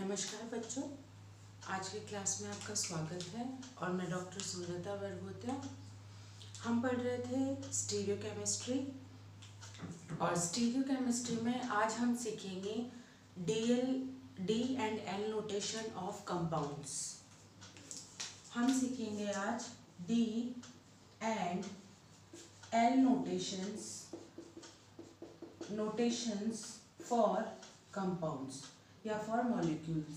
नमस्कार बच्चों, आज की क्लास में आपका स्वागत है और मैं डॉक्टर सुंदरता वर्गोत्या। हम पढ़ रहे थे स्टीरियो केमिस्ट्री और स्टीरियो केमिस्ट्री में आज हम सीखेंगे D and L notation of compounds. हम सीखेंगे आज D and L notations for compounds या फॉर मॉलिक्यूल्स।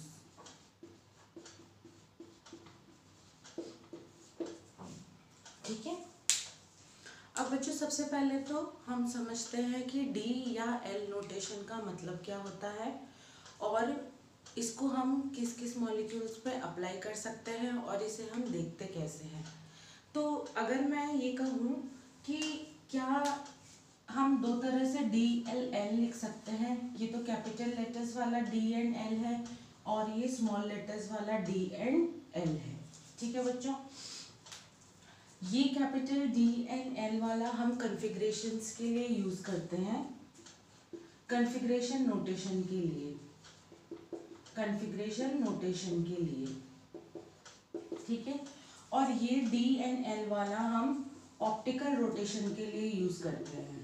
ठीक है, अब बच्चों सबसे पहले तो हम समझते हैं कि डी या एल नोटेशन का मतलब क्या होता है और इसको हम किस किस मॉलिक्यूल्स पे अप्लाई कर सकते हैं और इसे हम देखते कैसे हैं। तो अगर मैं ये कहूँ कि क्या हम दो तरह से डी एल लिख सकते हैं, ये तो कैपिटल लेटर्स वाला डी एंड एल है और ये स्मॉल लेटर्स वाला डी एंड एल है। ठीक है बच्चों, ये कैपिटल डी एंड एल वाला हम कॉन्फ़िगरेशंस के लिए यूज करते हैं, कॉन्फ़िगरेशन नोटेशन के लिए, ठीक है। और ये डी एंड एल वाला हम ऑप्टिकल रोटेशन के लिए यूज करते हैं,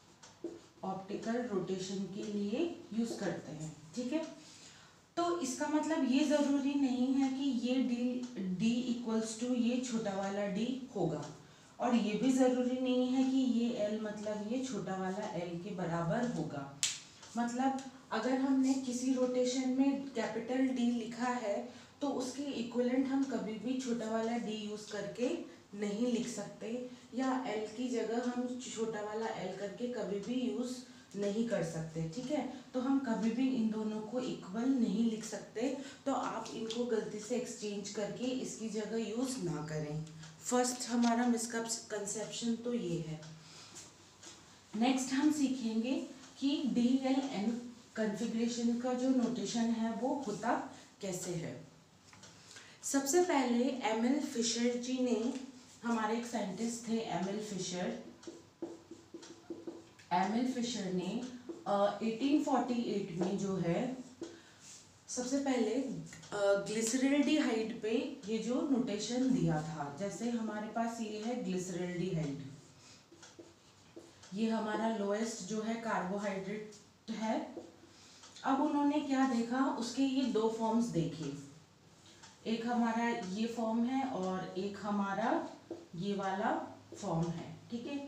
ठीक है। तो इसका मतलब ये ज़रूरी नहीं है कि ये डी इक्वल्स टू ये छोटा वाला डी होगा और ये भी ज़रूरी नहीं है कि ये एल मतलब ये छोटा वाला एल के बराबर होगा। मतलब अगर हमने किसी रोटेशन में कैपिटल डी लिखा है तो उसके इक्विवेलेंट हम कभी भी छोटा वाला डी यूज़ करके नहीं लिख सकते, या एल की जगह हम छोटा वाला एल करके कभी भी यूज़ नहीं कर सकते। ठीक है, तो हम कभी भी इन दोनों को इक्वल नहीं लिख सकते, तो आप इनको गलती से एक्सचेंज करके इसकी जगह यूज़ ना करें। फर्स्ट हमारा मिसकंसेप्शन तो ये है। नेक्स्ट हम सीखेंगे कि डी एल एन कॉन्फ़िगरेशन का जो नोटेशन है वो होता कैसे है। सबसे पहले एमएल फिशर जी ने, हमारे एक साइंटिस्ट थे एमएल फिशर ने 1848 में जो है सबसे पहले ग्लिसरल्डिहाइड पे ये जो नोटेशन दिया था। जैसे हमारे पास ये है ग्लिसरल्डिहाइड, ये हमारा लोएस्ट जो है कार्बोहाइड्रेट है। अब उन्होंने क्या देखा, उसके ये दो फॉर्म्स देखे, एक हमारा ये फॉर्म है और एक हमारा ये वाला फॉर्म है। ठीक है,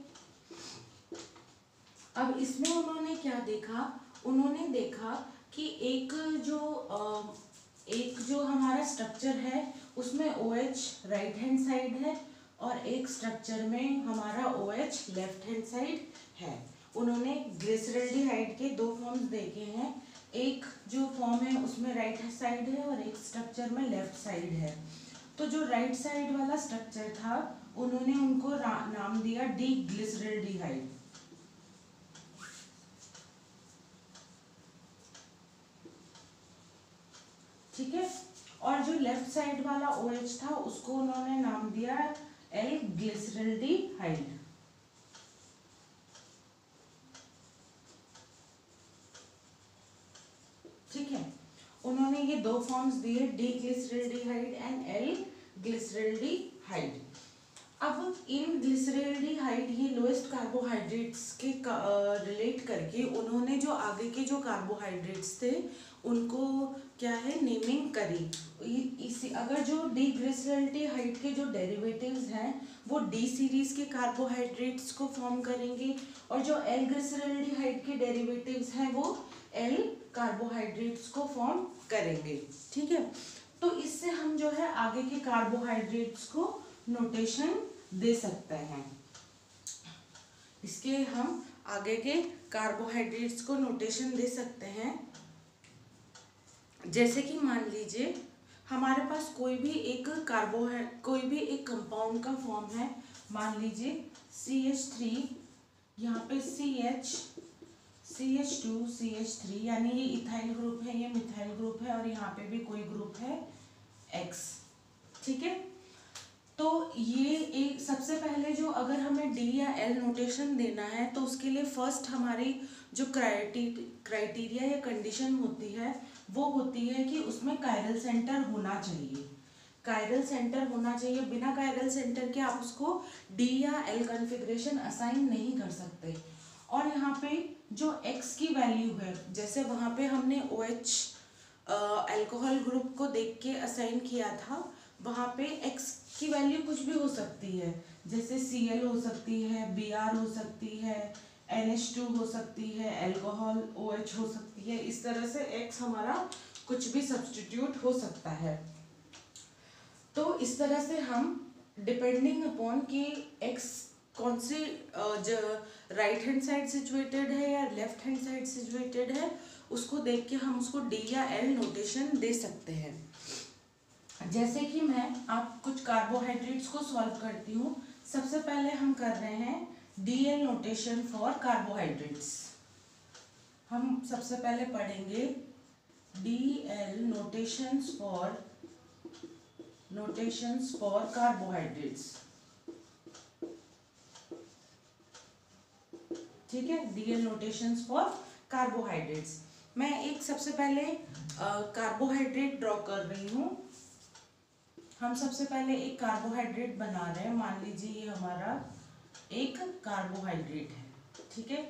अब इसमें उन्होंने क्या देखा, उन्होंने देखा कि एक जो हमारा स्ट्रक्चर है उसमें OH राइट हैंड साइड है और एक स्ट्रक्चर में हमारा OH लेफ्ट हैंड साइड है। उन्होंने ग्लिसरल्डिहाइड के दो फॉर्म्स देखे हैं, एक जो फॉर्म है उसमें राइट साइड है और एक स्ट्रक्चर में लेफ्ट साइड है। तो जो राइट साइड वाला स्ट्रक्चर था उन्होंने उनको नाम दिया डी ग्लिसरल्डिहाइड। ठीक है, और जो लेफ्ट साइड वाला OH था उसको उन्होंने नाम दिया एल ग्लिसरल्डिहाइड। ठीक है, उन्होंने ये दो फॉर्म्स दिए, D glyceraldehyde and L glyceraldehyde. अब इन ग्लिसरल्डिहाइड ये लोएस्ट कार्बोहाइड्रेट्स के रिलेट करके उन्होंने जो आगे के जो कार्बोहाइड्रेट्स थे उनको क्या है नेमिंग करी। इसी अगर जो डी ग्लिसरल्डिहाइड के जो डेरिवेटिव्स हैं वो डी सीरीज के कार्बोहाइड्रेट्स को फॉर्म करेंगे और जो एल ग्लिसरल्डिहाइड के डेरिवेटिव्स हैं वो एल कार्बोहाइड्रेट्स को फॉर्म करेंगे। ठीक है, तो इससे हम जो है आगे के कार्बोहाइड्रेट्स को नोटेशन दे सकते हैं, इसके हम आगे के कार्बोहाइड्रेट्स को नोटेशन दे सकते हैं। जैसे कि मान लीजिए हमारे पास कोई भी एक कंपाउंड का फॉर्म है, मान लीजिए CH3, यहाँ पे CH2 CH3, यानी ये इथाइल ग्रुप है, ये मिथाइल ग्रुप है और यहाँ पे भी कोई ग्रुप है X। ठीक है, तो ये एक सबसे पहले जो अगर हमें डी या एल नोटेशन देना है तो उसके लिए फर्स्ट हमारी जो क्राइटेरिया या कंडीशन होती है वो होती है कि उसमें कायरल सेंटर होना चाहिए, कायरल सेंटर होना चाहिए। बिना कायरल सेंटर के आप उसको डी या एल कॉन्फ़िगरेशन असाइन नहीं कर सकते। और यहाँ पे जो x की वैल्यू है, जैसे वहाँ पे हमने OH अल्कोहल ग्रुप को देख के असाइन किया था, वहाँ पे x की वैल्यू कुछ भी हो सकती है, जैसे Cl हो सकती है, Br हो सकती है, NH2 हो सकती है, अल्कोहल OH हो सकती है। इस तरह से x हमारा कुछ भी सब्स्टिट्यूट हो सकता है। तो इस तरह से हम डिपेंडिंग अपॉन कि x कौन सी राइट हैंड साइड सिचुएटेड है या लेफ्ट हैंड साइड सिचुएटेड है, उसको देख के हम उसको डी या एल नोटेशन दे सकते हैं। जैसे कि मैं आप कुछ कार्बोहाइड्रेट्स को सॉल्व करती हूँ। सबसे पहले हम कर रहे हैं D L notation for carbohydrates. हम सबसे पहले पढ़ेंगे D L notations for carbohydrates. ठीक है, डीएल नोटेशंस फॉर कार्बोहाइड्रेट्स। मैं एक सबसे पहले कार्बोहाइड्रेट ड्रॉ कर रही हूँ। हम सबसे पहले एक कार्बोहाइड्रेट बना रहे हैं। मान लीजिए ये हमारा एक कार्बोहाइड्रेट है, ठीक है,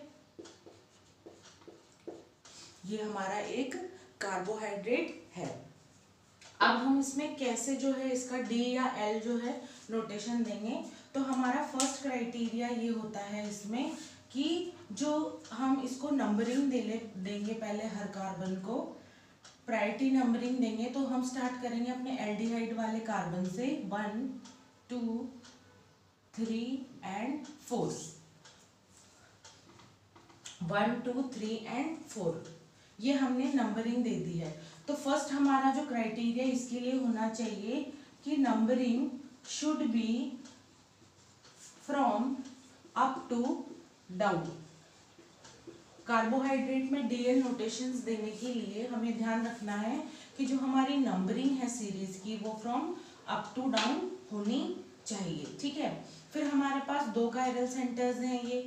ये हमारा एक कार्बोहाइड्रेट है। अब हम इसमें कैसे जो है इसका डी या एल जो है नोटेशन देंगे, तो हमारा फर्स्ट क्राइटेरिया ये होता है इसमें कि जो हम इसको नंबरिंग देंगे पहले हर कार्बन को, प्रायोरिटी नंबरिंग देंगे। तो हम स्टार्ट करेंगे अपने एल्डिहाइड वाले कार्बन से 1 2 3 एंड 4, 1 2 3 एंड 4, ये हमने नंबरिंग दे दी है। तो फर्स्ट हमारा जो क्राइटेरिया इसके लिए होना चाहिए कि numbering should be from up to down. Carbohydrate में डीएल नोटेशंस देने के लिए हमें ध्यान रखना है कि जो हमारी नंबरिंग है सीरीज की वो फ्रॉम अप टू डाउन होनी चाहिए, ठीक है। फिर हमारे पास दो कायरल सेंटर्स हैं, ये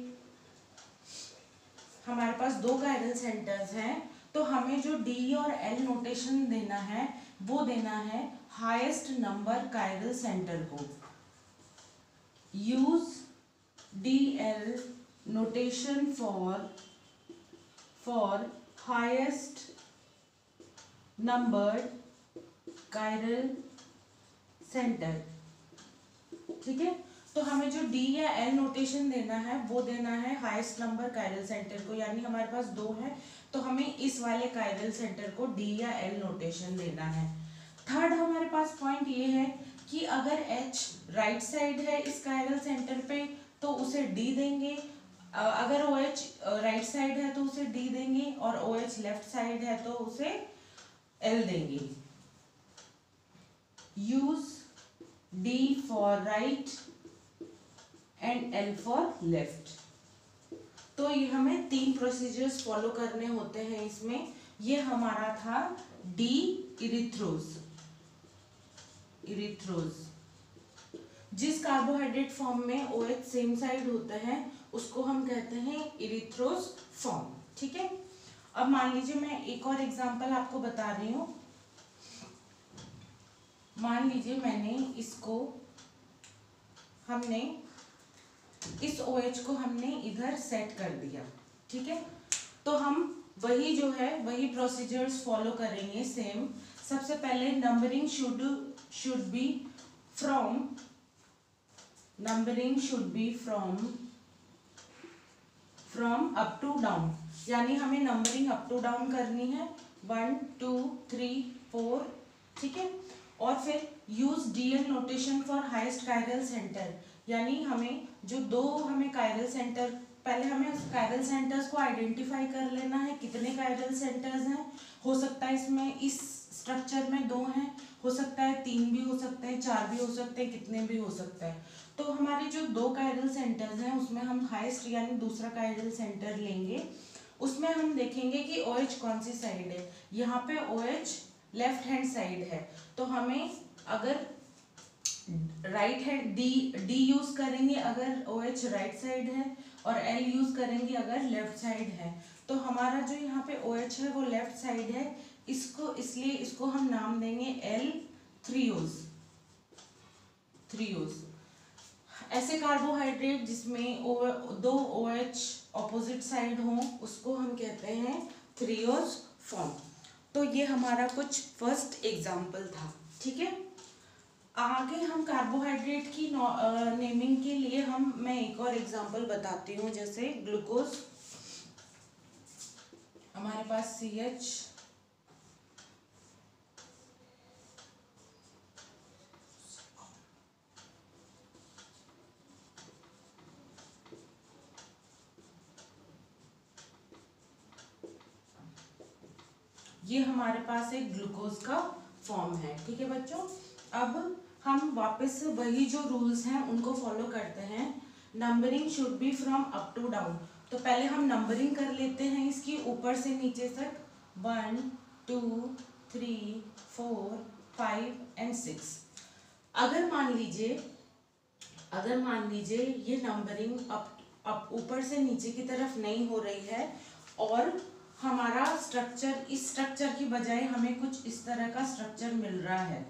हमारे पास दो कायरल सेंटर्स हैं। तो हमें जो डी और एल नोटेशन देना है वो देना है हाईएस्ट नंबर कायरल सेंटर को। Use D L notation for highest numbered chiral center, ठीक है। तो हमें जो डी या एल नोटेशन देना है वो देना है हाईएस्ट नंबर कायरल सेंटर को, यानी हमारे पास दो है तो हमें इस वाले कायरल सेंटर को डी या एल नोटेशन देना है। थर्ड हमारे पास पॉइंट ये है कि अगर H राइट साइड है इस कायरल सेंटर पे तो उसे डी देंगे, अगर OH राइट साइड है तो उसे D देंगे, और OH लेफ्ट साइड है तो उसे L देंगे। Use D for right and L for left. तो ये हमें तीन प्रोसीजर्स फॉलो करने होते हैं इसमें। ये हमारा था D इरिथ्रोज। जिस कार्बोहाइड्रेट फॉर्म में OH सेम साइड होता है उसको हम कहते हैं इरिथ्रोज फॉर्म, ठीक है। अब मान लीजिए मैं एक और एग्जांपल आपको बता रही हूँ। मान लीजिए मैंने इसको हमने इस OH को हमने इधर सेट कर दिया, ठीक है। तो हम वही जो है वही प्रोसीजर्स फॉलो करेंगे सेम। सबसे पहले numbering should be from up to down, यानी हमें नंबरिंग अप टू डाउन करनी है 1 2 3 4, ठीक है। और फिर use DL notation for highest chiral centre, यानी हमें जो दो हमें कायरल सेंटर, पहले हमें कायरल सेंटर्स को आइडेंटिफाई कर लेना है कितने कायरल सेंटर्स हैं। हो सकता है इसमें इस स्ट्रक्चर में 2 हैं, हो सकता है 3 भी हो सकते हैं, 4 भी हो सकते हैं, कितने भी हो सकता है। तो हमारे जो 2 कायरल सेंटर्स हैं उसमें हम हाईएस्ट यानी दूसरा कायरल सेंटर लेंगे। उसमें हम देखेंगे कि OH कौन सी साइड है। यहाँ पे OH लेफ्ट हैंड साइड है, तो हमें अगर राइट हैंड डी यूज करेंगे अगर OH राइट साइड है, और L यूज करेंगे अगर लेफ्ट साइड है। तो हमारा जो यहाँ पे OH है वो लेफ्ट साइड है, इसलिए इसको हम नाम देंगे एल थ्रियोज। ऐसे कार्बोहाइड्रेट जिसमें दो OH ऑपोजिट साइड हों उसको हम कहते हैं थ्रियोज फॉर्म। तो ये हमारा कुछ फर्स्ट एग्जाम्पल था, ठीक है। आगे हम कार्बोहाइड्रेट की नेमिंग के लिए मैं एक और एग्जाम्पल बताती हूँ। जैसे ग्लूकोज, हमारे पास CH, ये हमारे पास एक ग्लूकोज का फॉर्म है, ठीक है बच्चों। अब हम वापस वही जो रूल्स हैं उनको फॉलो करते हैं। Numbering should be from up to down. तो पहले हम नंबरिंग कर लेते हैं इसकी ऊपर से नीचे तक, 1 2 3 4 5 एंड 6। अगर मान लीजिए ये नंबरिंग अप ऊपर से नीचे की तरफ नहीं हो रही है और हमारा स्ट्रक्चर, इस स्ट्रक्चर की बजाय हमें कुछ इस तरह का स्ट्रक्चर मिल रहा है,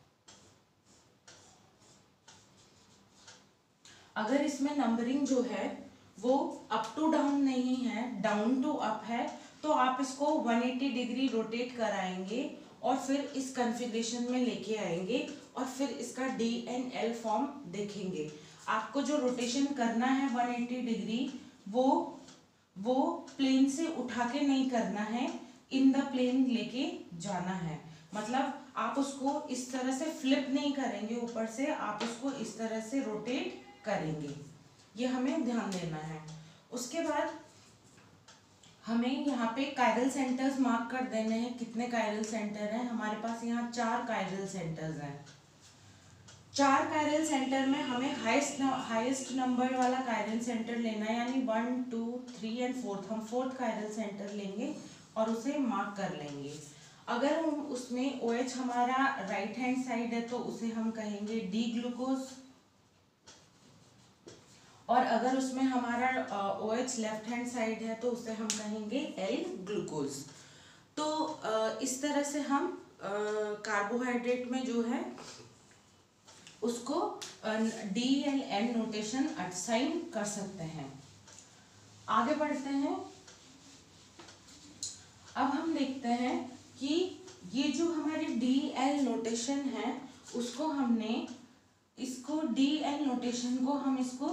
अगर इसमें नंबरिंग जो है वो अप टू डाउन नहीं है, डाउन टू अप है, तो आप इसको 180 डिग्री रोटेट कराएंगे और फिर इस कॉन्फ़िगरेशन में लेके आएंगे और फिर इसका DNL फॉर्म देखेंगे। आपको जो रोटेशन करना है 180 डिग्री वो प्लेन से उठा के नहीं करना है, इन द प्लेन लेके जाना है। मतलब आप उसको इस तरह से फ्लिप नहीं करेंगे ऊपर से, आप उसको इस तरह से रोटेट करेंगे, ये हमें ध्यान देना है। उसके बाद हमें यहाँ पे कायरल सेंटर्स मार्क कर देने हैं। कितने कायरल सेंटर हैं हमारे पास? यहाँ 4 कायरल सेंटर्स हैं। 4 कायरल सेंटर में हमें हाईएस्ट नंबर वाला कायरल सेंटर लेना है, यानी 1 2 3 एंड 4th। हम 4th कायरल सेंटर लेंगे और उसे मार्क कर लेंगे। अगर हम उसमें OH हमारा राइट हैंड साइड है तो उसे हम कहेंगे D ग्लूकोज, और अगर उसमें हमारा OH लेफ्ट हैंड साइड है तो उसे हम कहेंगे L ग्लूकोज। तो इस तरह से हम कार्बोहाइड्रेट में जो है उसको D and N notation assign कर सकते हैं। आगे बढ़ते हैं। अब हम देखते हैं कि ये जो हमारी DL नोटेशन है उसको हमने इसको DL नोटेशन को हम इसको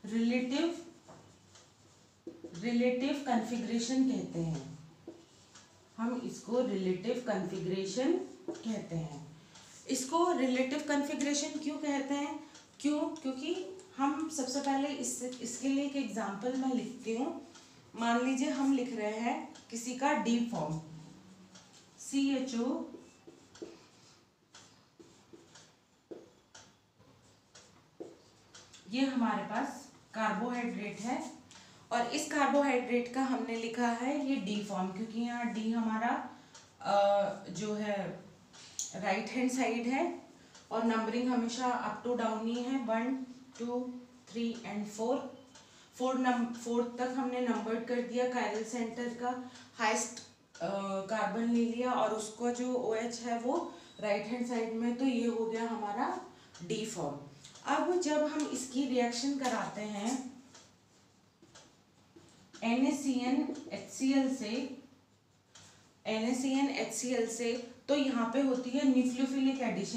रिलेटिव कॉन्फ़िगरेशन कहते हैं। हम इसको रिलेटिव कॉन्फ़िगरेशन कहते हैं। इसको रिलेटिव कॉन्फ़िगरेशन क्यों कहते हैं? क्योंकि हम सबसे पहले इसके लिए एक एग्जांपल मैं लिखती हूँ। मान लीजिए हम लिख रहे हैं किसी का D फॉर्म, CHO ये हमारे पास कार्बोहाइड्रेट है और इस कार्बोहाइड्रेट का हमने लिखा है ये D फॉर्म, क्योंकि यहाँ D हमारा जो है राइट हैंड साइड है और नंबरिंग हमेशा अप टू डाउन ही है, 1 2 3 एंड 4 तक हमने नंबर्ड कर दिया। कायरल सेंटर का हाईएस्ट कार्बन ले लिया और उसको जो OH है वो राइट हैंड साइड में, तो ये हो गया हमारा D फॉर्म। अब जब हम इसकी रिएक्शन कराते हैं NaCN HCl से तो यहाँ पे होती है न्यूक्लियोफिलिक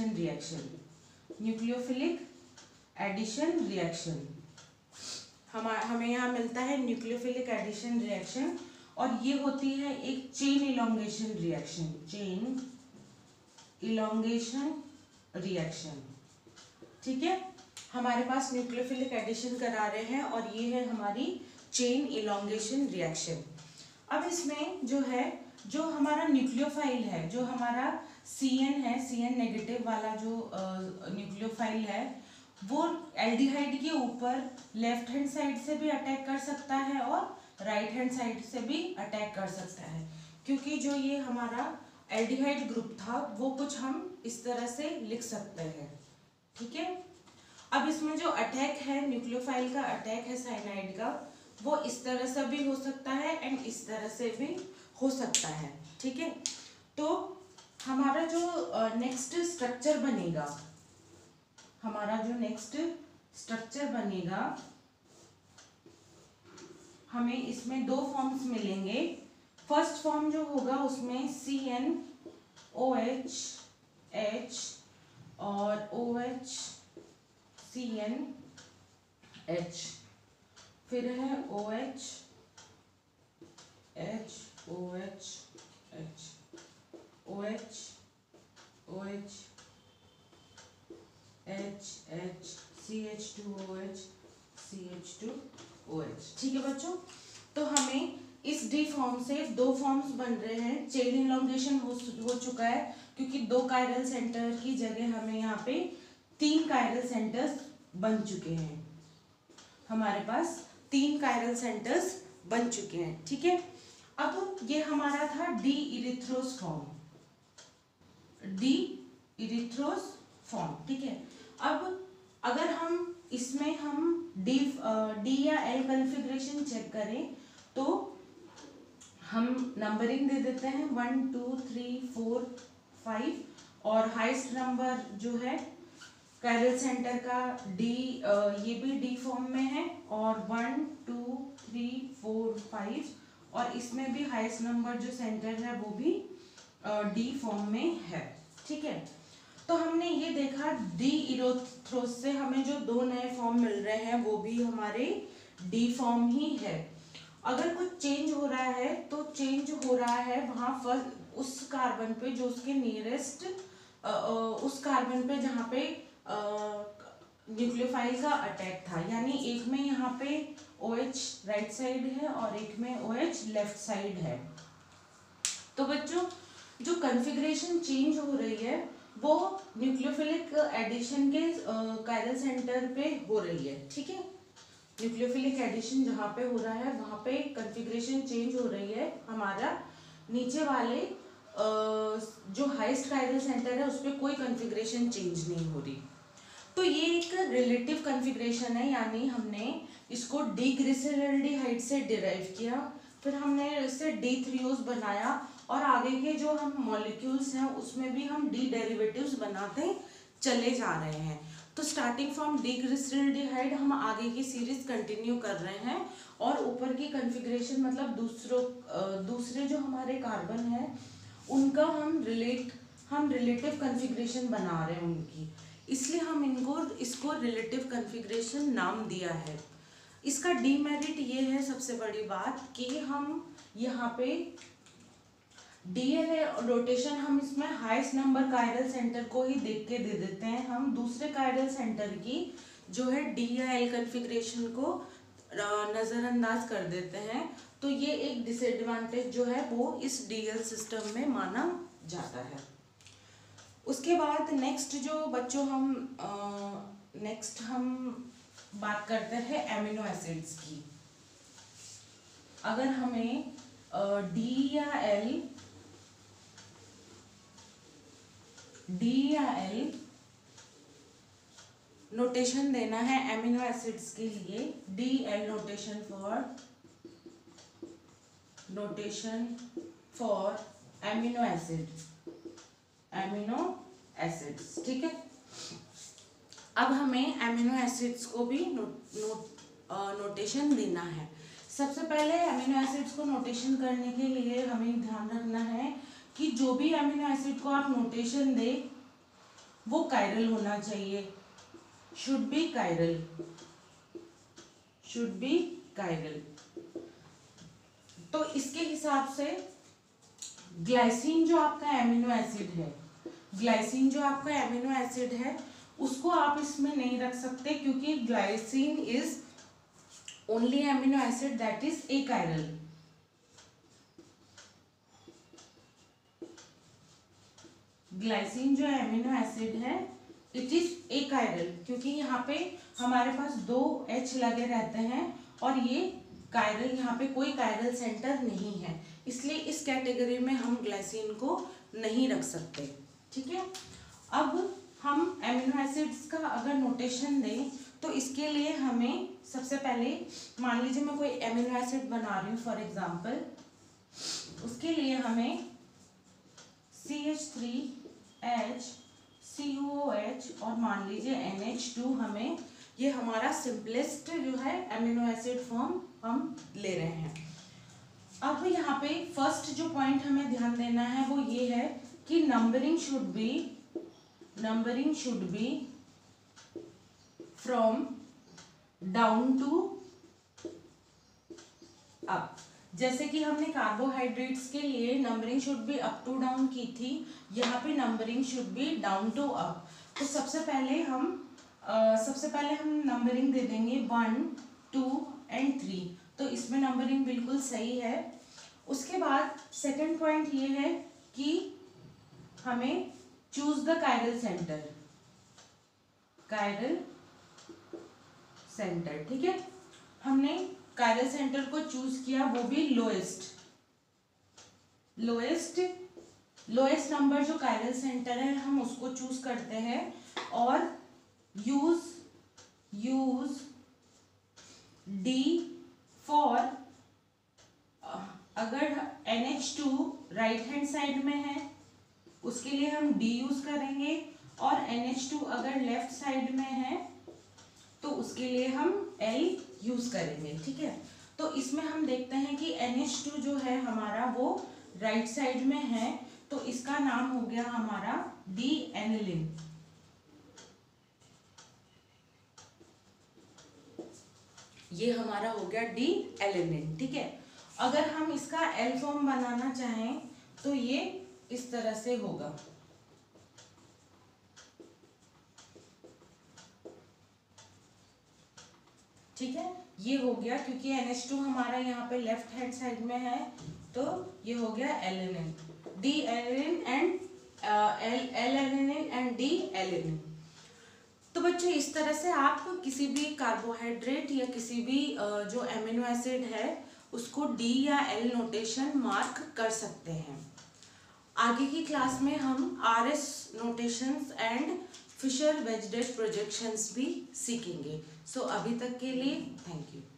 एडिशन रिएक्शन। हमें यहाँ मिलता है न्यूक्लियोफिलिक एडिशन रिएक्शन और ये होती है एक चेन इलोंगेशन रिएक्शन। ठीक है, हमारे पास न्यूक्लियोफिलिक एडिशन करा रहे हैं और ये है हमारी चेन इलोंगेशन रिएक्शन। अब इसमें जो हमारा न्यूक्लियोफाइल है, जो हमारा CN है, CN नेगेटिव वाला जो न्यूक्लियोफाइल है, वो एल्डिहाइड के ऊपर लेफ्ट हैंड साइड से भी अटैक कर सकता है और राइट हैंड साइड से भी अटैक कर सकता है, क्योंकि जो ये हमारा एल्डिहाइड ग्रुप था वो कुछ हम इस तरह से लिख सकते हैं। ठीक है, अब इसमें जो अटैक है न्यूक्लियोफाइल का अटैक है साइनाइड का, वो इस तरह से भी हो सकता है एंड इस तरह से भी हो सकता है। ठीक है, तो हमारा जो नेक्स्ट स्ट्रक्चर बनेगा, हमें इसमें दो फॉर्म्स मिलेंगे। फर्स्ट फॉर्म जो होगा उसमें CnOH H और OH CnH, फिर है OH H OH H OH OH H H CH2OH CH2OH। ठीक है बच्चों, तो हमें इस डी फॉर्म से दो फॉर्म्स बन रहे हैं। चेन इलॉन्गेशन हो चुका है क्योंकि दो कायरल सेंटर की जगह हमें यहाँ पे 3 कायरल सेंटर्स बन चुके हैं। हमारे पास 3 कायरल सेंटर्स बन चुके हैं। ठीक है, अब ये हमारा था डी इरिथ्रोस फॉर्म। ठीक है, अब अगर हम इसमें हम डी या एल कॉन्फ़िगरेशन चेक करें तो हम नंबरिंग दे देते हैं 1 2 3 4 5 और हाईएस्ट नंबर जो है कायरल सेंटर का डी, ये भी डी फॉर्म में है और 1 2 3 4 5 और इसमें भी हाईएस्ट नंबर जो सेंटर है वो भी डी फॉर्म में है। ठीक है, तो हमने ये देखा डी इरिथ्रोस से हमें जो दो नए फॉर्म मिल रहे हैं वो भी हमारे डी फॉर्म ही है। अगर कुछ चेंज हो रहा है तो चेंज हो रहा है वहाँ फर्स्ट उस कार्बन पे जो उसके नियरेस्ट, उस कार्बन पे जहाँ पे न्यूक्लियोफाइल का अटैक था, यानी एक में यहाँ पे OH राइट साइड है और एक में OH लेफ्ट साइड है। तो बच्चों जो कॉन्फ़िगरेशन चेंज हो रही है वो न्यूक्लियोफिलिक एडिशन के कायरल सेंटर पे हो रही है। ठीक है, न्यूक्लियोफिलिक एडिशन जहाँ पे हो रहा है वहाँ पे कॉन्फ़िगरेशन चेंज हो रही है। हमारा नीचे वाले जो हाईएस्ट कायरल सेंटर है उस पर कोई कॉन्फ़िगरेशन चेंज नहीं हो रही। तो ये एक रिलेटिव कॉन्फ़िगरेशन है, यानी हमने इसको डिग्लिसरॉल्डिहाइड से डिराइव किया, फिर हमने इसे D3OS बनाया और आगे के जो हम मॉलिक्यूल्स हैं उसमें भी हम डी डेरिवेटिव्स बनाते चले जा रहे हैं। तो स्टार्टिंग फ्रॉम डिग्लिसरॉल्डिहाइड हम आगे की सीरीज कंटिन्यू कर रहे हैं और ऊपर की कॉन्फ़िगरेशन मतलब दूसरे जो हमारे कार्बन है उनका हम रिलेटिव कॉन्फ़िगरेशन बना रहे हैं उनकी, इसलिए हम इसको रिलेटिव कॉन्फ़िगरेशन नाम दिया है। इसका डीमेरिट ये है सबसे बड़ी बात कि हम यहाँ पे डीएनए रोटेशन हम इसमें हाईएस्ट नंबर कायरल सेंटर को ही देख के दे देते हैं, हम दूसरे कायरल सेंटर की जो है डी या एल कॉन्फ़िगरेशन को नज़रअंदाज कर देते हैं। तो ये एक डिसएडवांटेज जो है वो इस डीएल सिस्टम में माना जाता है। उसके बाद नेक्स्ट जो बच्चों हम बात करते हैं एमिनो एसिड्स की। अगर हमें डी या एल नोटेशन देना है एमिनो एसिड्स के लिए, D L notation for amino acids. ठीक है, अब हमें एमिनो एसिड्स को भी नोटेशन देना है। सबसे पहले एमिनो एसिड्स को नोटेशन करने के लिए हमें ध्यान रखना है कि जो भी एमिनो एसिड को आप नोटेशन दे वो कायरल होना चाहिए, शुड बी कायरल। तो इसके हिसाब से ग्लाइसिन जो आपका एमिनो एसिड है उसको आप इसमें नहीं रख सकते क्योंकि glycine is only amino acid that is achiral. Glycine जो एमिनो एसिड है इट इज अकायरल क्योंकि यहाँ पे हमारे पास 2 H लगे रहते हैं और ये कायरल, यहाँ पे कोई कायरल सेंटर नहीं है, इसलिए इस कैटेगरी में हम ग्लाइसिन को नहीं रख सकते। ठीक है, अब हम एमिनो एसिड्स का अगर नोटेशन दें तो इसके लिए हमें सबसे पहले मान लीजिए मैं कोई एमिनो एसिड बना रही हूँ फॉर एग्जांपल, उसके लिए हमें CH3HCOOH और मान लीजिए NH2 हमें, ये हमारा सिंपलेस्ट जो है अमीनो एसिड फॉर्म हम ले रहे हैं। अब यहाँ पे फर्स्ट जो पॉइंट हमें ध्यान देना है वो ये है कि numbering should be from down to up. जैसे कि हमने कार्बोहाइड्रेट्स के लिए numbering should be up to down की थी, यहाँ पे numbering should be down to up. तो सबसे पहले हम नंबरिंग दे देंगे 1, 2 एंड 3। तो इसमें नंबरिंग बिल्कुल सही है। उसके बाद सेकंड पॉइंट ये है कि हमें चूज द कायरल सेंटर, ठीक है। हमने कायरल सेंटर को चूज किया, वो भी लोएस्ट नंबर जो कायरल सेंटर है हम उसको चूज करते हैं और यूज D फॉर, अगर NH2 राइट हैंड साइड में है उसके लिए हम D यूज करेंगे, और NH2 अगर लेफ्ट साइड में है तो उसके लिए हम L यूज करेंगे, ठीक है। तो इसमें हम देखते हैं कि NH2 जो है हमारा वो राइट साइड में है, तो इसका नाम हो गया हमारा D-एनिलिन। ये हमारा हो गया D-एलिनिन, ठीक है। अगर हम इसका L फॉर्म बनाना चाहें तो ये इस तरह से होगा, ठीक है। ये हो गया क्योंकि NH2 हमारा यहाँ पे लेफ्ट हैंड साइड में है, तो ये हो गया alanine, D alanine and L alanine and D alanine. तो बच्चों इस तरह से आप किसी भी कार्बोहाइड्रेट या किसी भी जो एमिनो एसिड है उसको D या L नोटेशन मार्क कर सकते हैं। आगे की क्लास में हम RS notations and Fischer wedge dash projections भी सीखेंगे। सो अभी तक के लिए थैंक यू।